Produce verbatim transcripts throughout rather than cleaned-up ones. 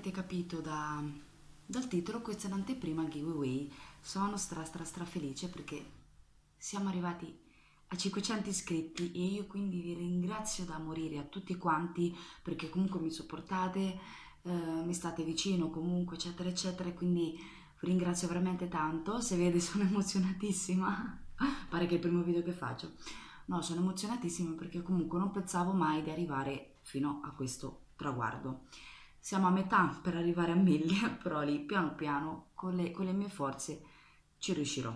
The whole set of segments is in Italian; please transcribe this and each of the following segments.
avrete capito da- dal titolo, questa è l'anteprima giveaway. Sono stra stra stra felice perché siamo arrivati a cinquecento iscritti e io quindi vi ringrazio da morire a tutti quanti perché comunque mi sopportate, eh, mi state vicino comunque eccetera eccetera, e quindi vi ringrazio veramente tanto. Se vede sono emozionatissima, pare che è il primo video che faccio. No, sono emozionatissima perché comunque non pensavo mai di arrivare fino a questo traguardo. Siamo a metà per arrivare a mille, però lì piano piano con le, con le mie forze ci riuscirò.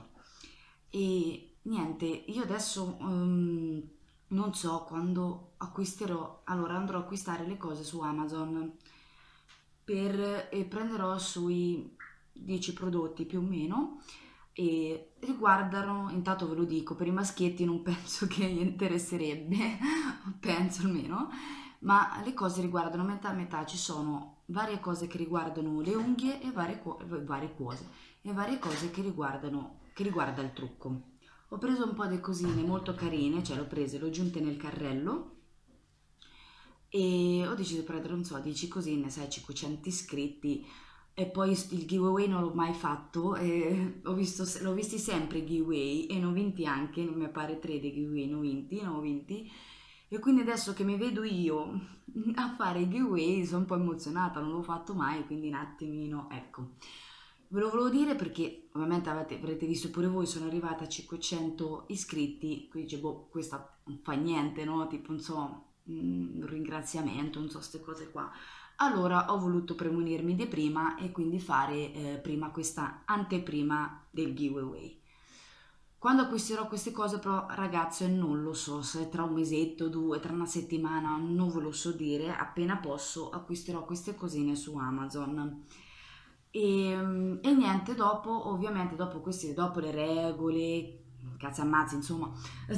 E niente, io adesso ehm, non so quando acquisterò, allora andrò a acquistare le cose su Amazon per, e prenderò sui dieci prodotti più o meno e riguardano, intanto ve lo dico, per i maschietti non penso che gli interesserebbe, penso almeno, ma le cose riguardano metà a metà, ci sono varie cose che riguardano le unghie e varie, co- varie cose e varie cose che riguardano che riguarda il trucco. Ho preso un po' di cosine molto carine, cioè l'ho prese, le ho giunte nel carrello e ho deciso di prendere, non so, dieci cosine, sai, cinquecento iscritti e poi il giveaway non l'ho mai fatto, e ho visto, l'ho visti sempre i giveaway e ne ho vinti anche, mi pare tre dei giveaway ne ho vinti, ne ho vinti e quindi adesso che mi vedo io a fare i giveaway sono un po' emozionata, non l'ho fatto mai, quindi un attimino, ecco. Ve lo volevo dire perché ovviamente avete, avrete visto pure voi, sono arrivata a cinquecento iscritti, quindi dice, boh, questa non fa niente, no? Tipo, non so, un ringraziamento, non so, queste cose qua. Allora ho voluto premunirmi di prima e quindi fare eh, prima questa anteprima del giveaway. Quando acquisterò queste cose però ragazze non lo so, se tra un mesetto, due, tra una settimana, non ve lo so dire, appena posso acquisterò queste cosine su Amazon. E, e niente, dopo, ovviamente, dopo queste, dopo le regole, cazzo ammazzi, insomma,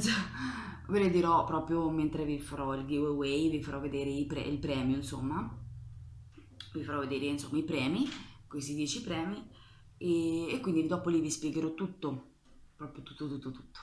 ve le dirò proprio mentre vi farò il giveaway, vi farò vedere i pre- il premio, insomma, vi farò vedere insomma i premi, questi dieci premi, e, e quindi dopo lì vi spiegherò tutto, proprio tutto, tutto, tutto.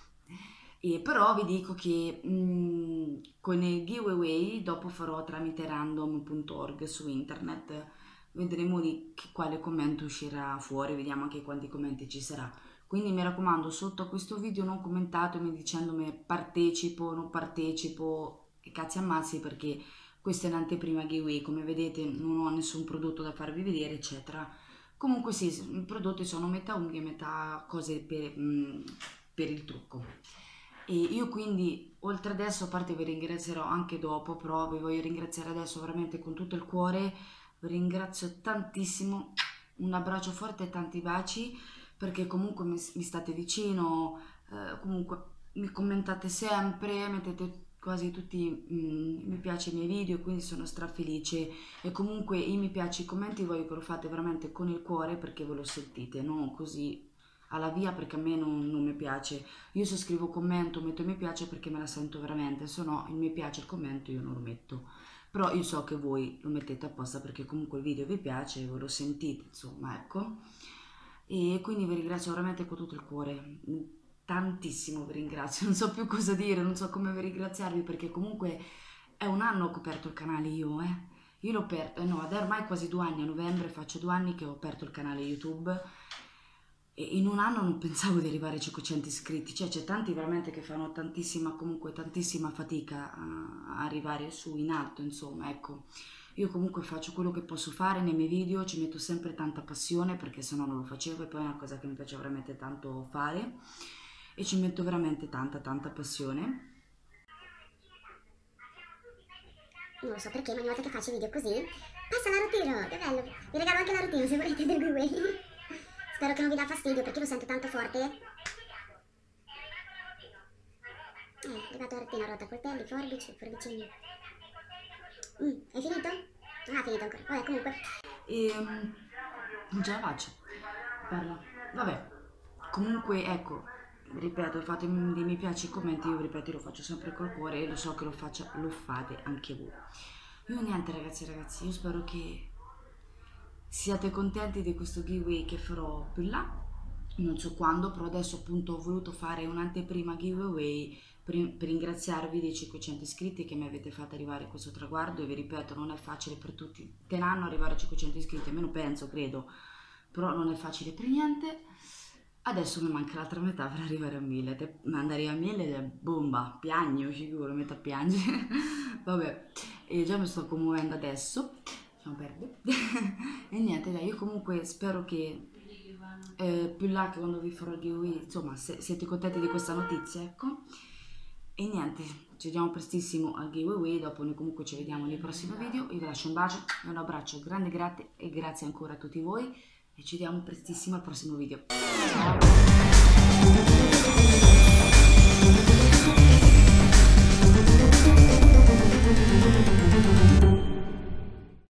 E però vi dico che mh, con il giveaway dopo farò tramite random punto org su internet, vedremo di che, quale commento uscirà fuori, vediamo anche quanti commenti ci sarà. Quindi mi raccomando, sotto a questo video non commentatemi dicendomi partecipo, non partecipo, e cazzi ammazzi perché questa è un'anteprima giveaway, come vedete non ho nessun prodotto da farvi vedere, eccetera. Comunque sì, i prodotti sono metà unghie, metà cose per, mm, per il trucco. E io quindi, oltre adesso, a parte vi ringrazierò anche dopo, però vi voglio ringraziare adesso veramente con tutto il cuore, vi ringrazio tantissimo, un abbraccio forte e tanti baci, perché comunque mi, mi state vicino, eh, comunque mi commentate sempre, mettete quasi tutti mm, mi piace ai miei video, quindi sono strafelice e comunque i mi piace, i commenti voglio che lo fate veramente con il cuore perché ve lo sentite, non così alla via perché a me non, non mi piace. Io se scrivo commento metto mi piace perché me la sento veramente, se no il mi piace il commento io non lo metto. Però io so che voi lo mettete apposta perché comunque il video vi piace, voi lo sentite, insomma, ecco. E quindi vi ringrazio veramente con tutto il cuore, tantissimo vi ringrazio, non so più cosa dire, non so come vi ringraziarvi perché comunque è un anno che ho aperto il canale io, eh. Io l'ho aperto, eh no, ed è ormai quasi due anni, a novembre faccio due anni che ho aperto il canale YouTube e in un anno non pensavo di arrivare a cinquecento iscritti, cioè c'è tanti veramente che fanno tantissima, comunque tantissima fatica a arrivare su in alto, insomma, ecco. Io comunque faccio quello che posso fare nei miei video, ci metto sempre tanta passione perché sennò non lo facevo e poi è una cosa che mi piace veramente tanto fare e ci metto veramente tanta tanta passione. Non so perché, ma ogni volta che faccio video così, passa la routine, che bello. Vi regalo anche la routine se volete del giveaway. Spero che non vi dà fastidio perché lo sento tanto forte. Eh, è arrivato la routine rotta, coltelli, forbici, forbicini. Mm, hai finito? Non ha finito ancora, vabbè comunque. E mm, non ce la faccio. Parla. Vabbè, comunque ecco, ripeto, fate dei mi piace i commenti, io ripeto, lo faccio sempre col cuore e lo so che lo, faccia, lo fate anche voi. Io niente ragazzi e ragazzi, io spero che siate contenti di questo giveaway che farò più là, non so quando, però adesso appunto ho voluto fare un'anteprima giveaway per, per ringraziarvi dei cinquecento iscritti che mi avete fatto arrivare a questo traguardo, e vi ripeto, non è facile per tutti, tenranno arrivare a cinquecento iscritti, almeno penso, credo, però non è facile per niente. Adesso mi manca l'altra metà per arrivare a mille, te andare a mille è bomba, piagno sicuro, metà piangere, vabbè, e già mi sto commuovendo adesso, lasciamo perdere, e niente dai, io comunque spero che eh, più là che quando vi farò il giveaway, insomma, se siete contenti di questa notizia, ecco, e niente, ci vediamo prestissimo al giveaway, dopo noi comunque ci vediamo nei prossimi video, io vi lascio un bacio e un abbraccio grande, grazie e grazie ancora a tutti voi, e ci vediamo prestissimo al prossimo video. Ciao!